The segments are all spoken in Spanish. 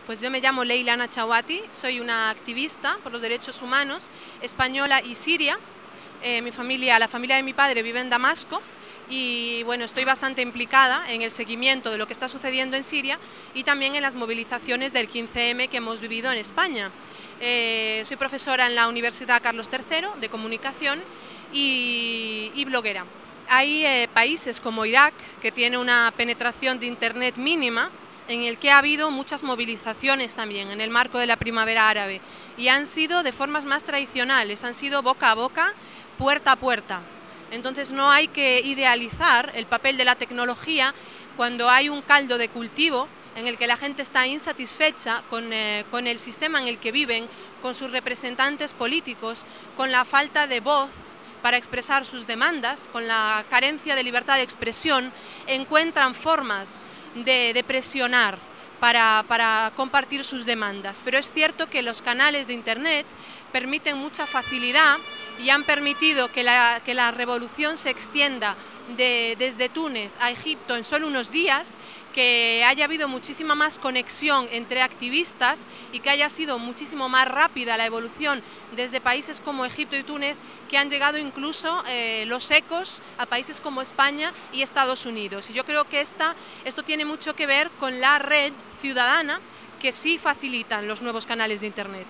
Pues yo me llamo Leila Nachawati, soy una activista por los derechos humanos española y siria. La familia de mi padre vive en Damasco y bueno, estoy bastante implicada en el seguimiento de lo que está sucediendo en Siria y también en las movilizaciones del 15M que hemos vivido en España. Soy profesora en la Universidad Carlos III de Comunicación y bloguera. Hay países como Irak, que tiene una penetración de Internet mínima, en el que ha habido muchas movilizaciones también en el marco de la primavera árabe y han sido de formas más tradicionales, han sido boca a boca, puerta a puerta. Entonces no hay que idealizar el papel de la tecnología cuando hay un caldo de cultivo en el que la gente está insatisfecha con el sistema en el que viven, con sus representantes políticos, con la falta de voz para expresar sus demandas, con la carencia de libertad de expresión, encuentran formas de presionar para compartir sus demandas. Pero es cierto que los canales de Internet permiten mucha facilidad y han permitido que la revolución se extienda desde Túnez a Egipto en solo unos días, que haya habido muchísima más conexión entre activistas y que haya sido muchísimo más rápida la evolución desde países como Egipto y Túnez, que han llegado incluso los ecos a países como España y Estados Unidos. Y yo creo que esto tiene mucho que ver con la red ciudadana que sí facilitan los nuevos canales de Internet.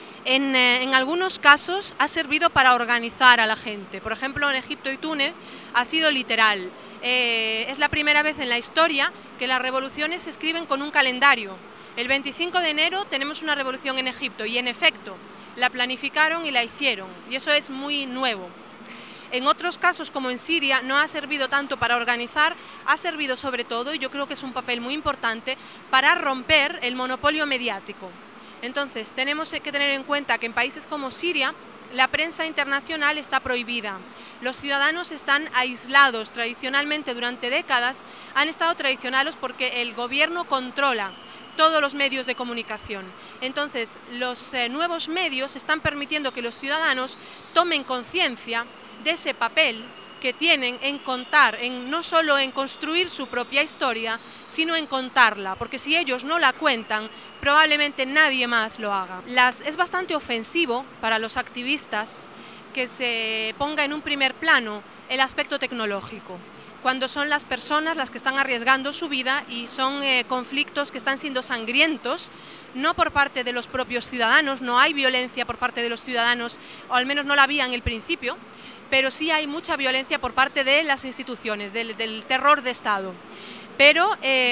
En algunos casos ha servido para organizar a la gente. Por ejemplo, en Egipto y Túnez ha sido literal. Es la primera vez en la historia que las revoluciones se escriben con un calendario. El 25 de enero tenemos una revolución en Egipto y, en efecto, la planificaron y la hicieron. Y eso es muy nuevo. En otros casos, como en Siria, no ha servido tanto para organizar, ha servido sobre todo, y yo creo que es un papel muy importante, para romper el monopolio mediático. Entonces, tenemos que tener en cuenta que en países como Siria, la prensa internacional está prohibida. Los ciudadanos están aislados tradicionalmente durante décadas, han estado tradicionados porque el gobierno controla todos los medios de comunicación. Entonces, los nuevos medios están permitiendo que los ciudadanos tomen conciencia de ese papel que tienen en contar, no solo en construir su propia historia, sino en contarla, porque si ellos no la cuentan, probablemente nadie más lo haga. Es bastante ofensivo para los activistas que se ponga en un primer plano el aspecto tecnológico, cuando son las personas las que están arriesgando su vida y son conflictos que están siendo sangrientos, no por parte de los propios ciudadanos, no hay violencia por parte de los ciudadanos, o al menos no la había en el principio, pero sí hay mucha violencia por parte de las instituciones, del terror de Estado. Pero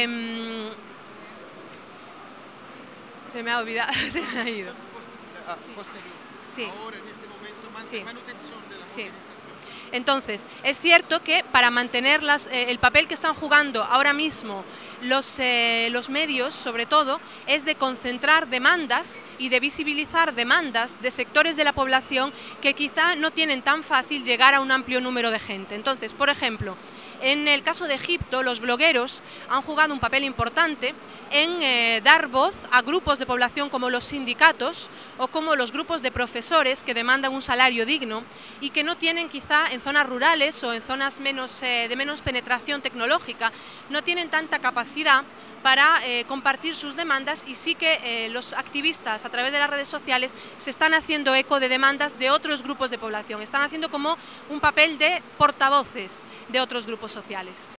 se me ha olvidado, se me ha ido. Sí. Ahora, en este momento, Sí. manutención de la Sí. organización. Entonces, es cierto que para mantener el papel que están jugando ahora mismo los medios, sobre todo, es de concentrar demandas y de visibilizar demandas de sectores de la población que quizá no tienen tan fácil llegar a un amplio número de gente. Entonces, por ejemplo, en el caso de Egipto, los blogueros han jugado un papel importante en dar voz a grupos de población como los sindicatos o como los grupos de profesores que demandan un salario digno y que no tienen quizá en zonas rurales o en zonas de menos penetración tecnológica, no tienen tanta capacidad para compartir sus demandas, y sí que los activistas a través de las redes sociales se están haciendo eco de demandas de otros grupos de población, están haciendo como un papel de portavoces de otros grupos sociales.